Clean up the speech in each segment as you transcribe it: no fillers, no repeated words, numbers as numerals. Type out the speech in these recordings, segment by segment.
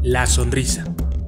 La sonrisa.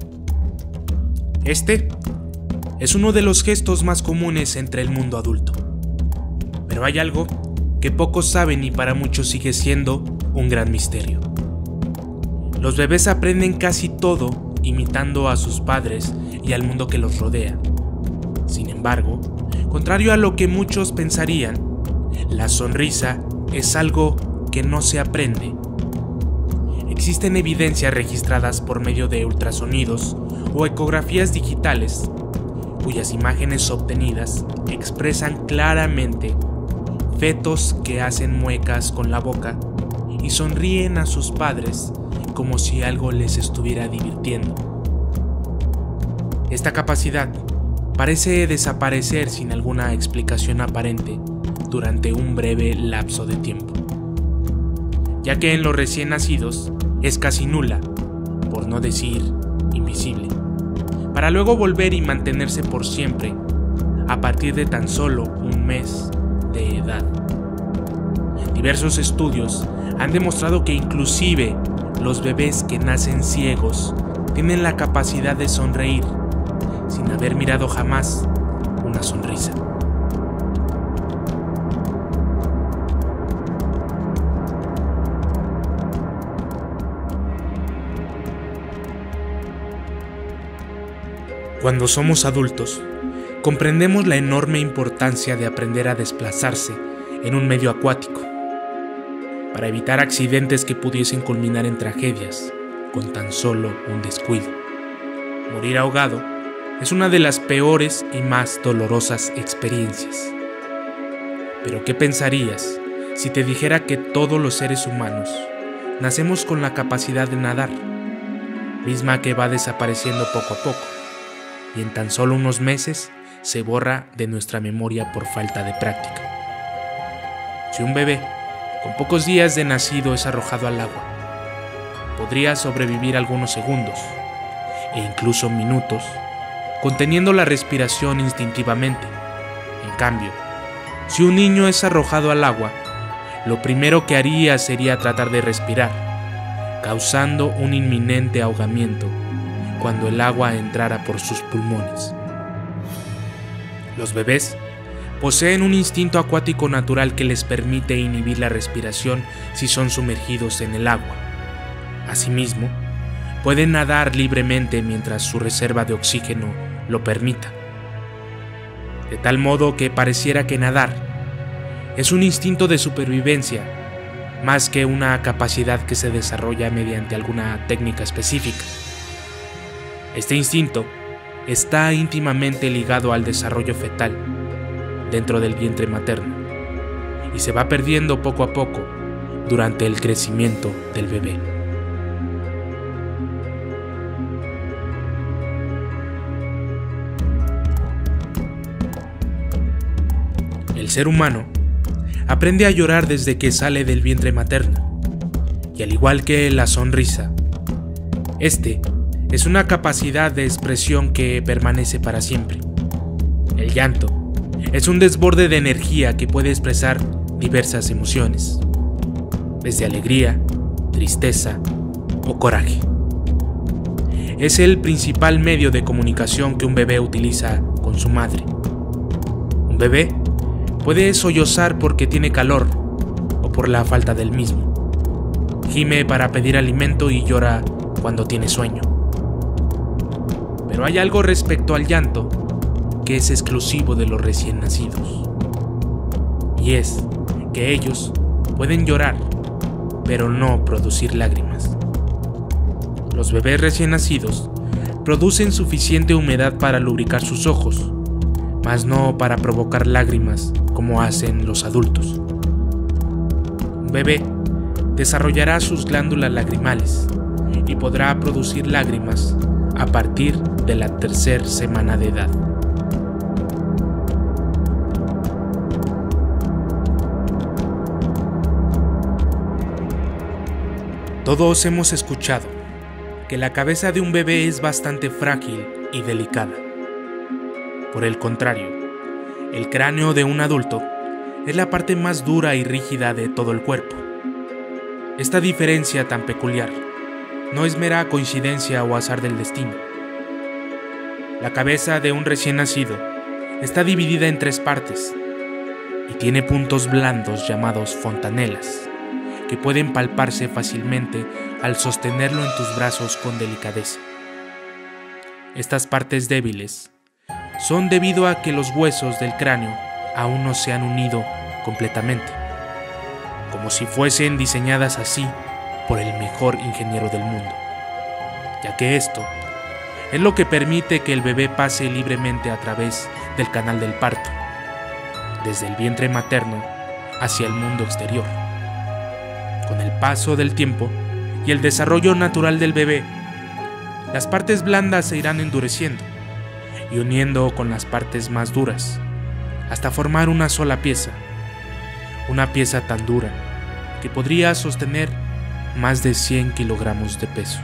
Este es uno de los gestos más comunes entre el mundo adulto. Pero hay algo que pocos saben y para muchos sigue siendo un gran misterio. Los bebés aprenden casi todo imitando a sus padres y al mundo que los rodea. Sin embargo, contrario a lo que muchos pensarían, la sonrisa es algo que no se aprende. Existen evidencias registradas por medio de ultrasonidos o ecografías digitales, cuyas imágenes obtenidas expresan claramente fetos que hacen muecas con la boca y sonríen a sus padres como si algo les estuviera divirtiendo. Esta capacidad parece desaparecer sin alguna explicación aparente durante un breve lapso de tiempo, ya que en los recién nacidos es casi nula, por no decir invisible, para luego volver y mantenerse por siempre a partir de tan solo un mes de edad. Diversos estudios han demostrado que inclusive los bebés que nacen ciegos tienen la capacidad de sonreír sin haber mirado jamás una sonrisa. Cuando somos adultos, comprendemos la enorme importancia de aprender a desplazarse en un medio acuático, para evitar accidentes que pudiesen culminar en tragedias con tan solo un descuido. Morir ahogado es una de las peores y más dolorosas experiencias. Pero ¿qué pensarías si te dijera que todos los seres humanos nacemos con la capacidad de nadar, misma que va desapareciendo poco a poco, y en tan solo unos meses se borra de nuestra memoria por falta de práctica? Si un bebé con pocos días de nacido es arrojado al agua, podría sobrevivir algunos segundos e incluso minutos, conteniendo la respiración instintivamente. En cambio, si un niño es arrojado al agua, lo primero que haría sería tratar de respirar, causando un inminente ahogamiento cuando el agua entrara por sus pulmones. Los bebés poseen un instinto acuático natural que les permite inhibir la respiración si son sumergidos en el agua. Asimismo, pueden nadar libremente mientras su reserva de oxígeno lo permita. De tal modo que pareciera que nadar es un instinto de supervivencia, más que una capacidad que se desarrolla mediante alguna técnica específica. Este instinto está íntimamente ligado al desarrollo fetal dentro del vientre materno y se va perdiendo poco a poco durante el crecimiento del bebé. El ser humano aprende a llorar desde que sale del vientre materno, y al igual que la sonrisa, este es una capacidad de expresión que permanece para siempre. El llanto es un desborde de energía que puede expresar diversas emociones, desde alegría, tristeza o coraje. Es el principal medio de comunicación que un bebé utiliza con su madre. Un bebé puede sollozar porque tiene calor o por la falta del mismo. Gime para pedir alimento y llora cuando tiene sueño. Pero hay algo respecto al llanto que es exclusivo de los recién nacidos. Y es que ellos pueden llorar, pero no producir lágrimas. Los bebés recién nacidos producen suficiente humedad para lubricar sus ojos, mas no para provocar lágrimas como hacen los adultos. Un bebé desarrollará sus glándulas lagrimales y podrá producir lágrimas a partir de la tercera semana de edad. Todos hemos escuchado que la cabeza de un bebé es bastante frágil y delicada. Por el contrario, el cráneo de un adulto es la parte más dura y rígida de todo el cuerpo. Esta diferencia tan peculiar no es mera coincidencia o azar del destino. La cabeza de un recién nacido está dividida en 3 partes y tiene puntos blandos llamados fontanelas, que pueden palparse fácilmente al sostenerlo en tus brazos con delicadeza. Estas partes débiles son debido a que los huesos del cráneo aún no se han unido completamente, como si fuesen diseñadas así por el mejor ingeniero del mundo, ya que esto es lo que permite que el bebé pase libremente a través del canal del parto, desde el vientre materno hacia el mundo exterior. Con el paso del tiempo y el desarrollo natural del bebé, las partes blandas se irán endureciendo y uniendo con las partes más duras, hasta formar una sola pieza, una pieza tan dura que podría sostener más de 100 kilogramos de peso.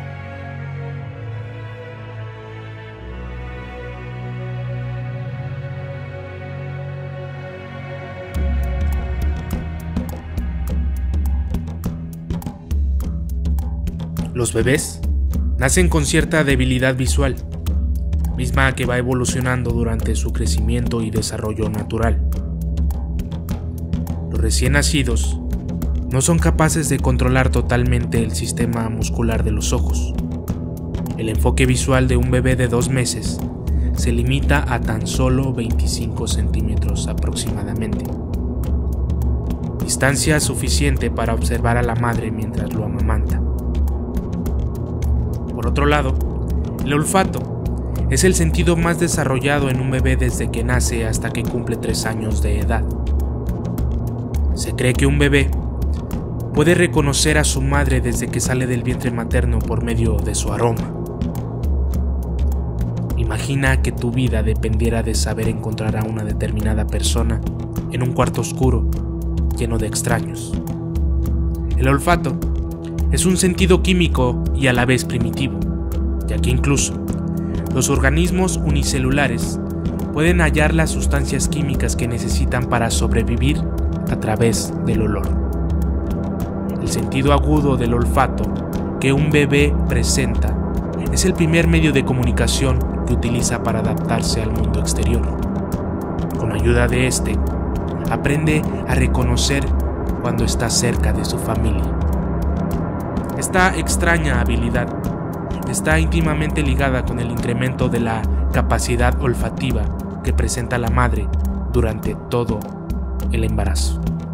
Los bebés nacen con cierta debilidad visual, misma que va evolucionando durante su crecimiento y desarrollo natural. Los recién nacidos no son capaces de controlar totalmente el sistema muscular de los ojos. El enfoque visual de un bebé de 2 meses se limita a tan solo 25 centímetros aproximadamente, distancia suficiente para observar a la madre mientras lo amamanta. Por otro lado, el olfato es el sentido más desarrollado en un bebé desde que nace hasta que cumple 3 años de edad. Se cree que un bebé puede reconocer a su madre desde que sale del vientre materno por medio de su aroma. Imagina que tu vida dependiera de saber encontrar a una determinada persona en un cuarto oscuro, lleno de extraños. El olfato es un sentido químico y a la vez primitivo, ya que incluso los organismos unicelulares pueden hallar las sustancias químicas que necesitan para sobrevivir a través del olor. El sentido agudo del olfato que un bebé presenta es el primer medio de comunicación que utiliza para adaptarse al mundo exterior. Con ayuda de este, aprende a reconocer cuando está cerca de su familia. Esta extraña habilidad está íntimamente ligada con el incremento de la capacidad olfativa que presenta la madre durante todo el embarazo.